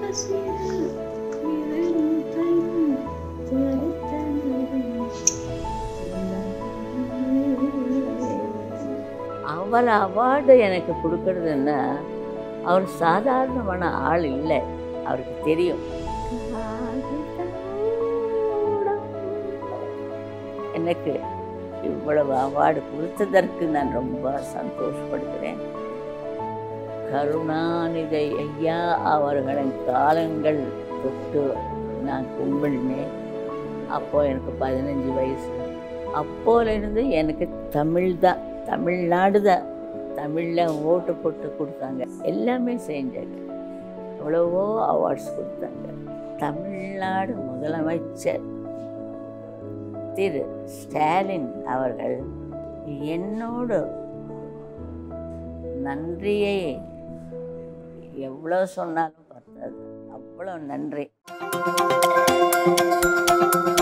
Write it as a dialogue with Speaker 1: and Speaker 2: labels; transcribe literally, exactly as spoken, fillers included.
Speaker 1: அவர் award எனக்கு கொடுக்கறதுன்னா அவர் சாதாரணமான ஆள் இல்லை, அவருக்கு தெரியும். எனக்கு இவ்வளவு அவார்டு கொடுத்ததற்கு நான் ரொம்ப சந்தோஷப்படுகிறேன். கருணாநிதி ஐயா அவர்களின் காலங்கள் தொட்டு நான் கும்பிடினேன். அப்போ எனக்கு பதினஞ்சு வயசு. அப்போலேருந்து எனக்கு தமிழ் தான், தமிழ்நாடு தான், தமிழில் ஓட்டு போட்டு கொடுத்தாங்க, எல்லாமே செஞ்சாங்க, எவ்வளவோ அவார்ட்ஸ் கொடுத்தாங்க. தமிழ்நாடு முதலமைச்சர் திரு ஸ்டாலின் அவர்கள் என்னோட நன்றியை எவ்வளோ சொன்னாலும் பத்தாது, அவ்வளோ நன்றி.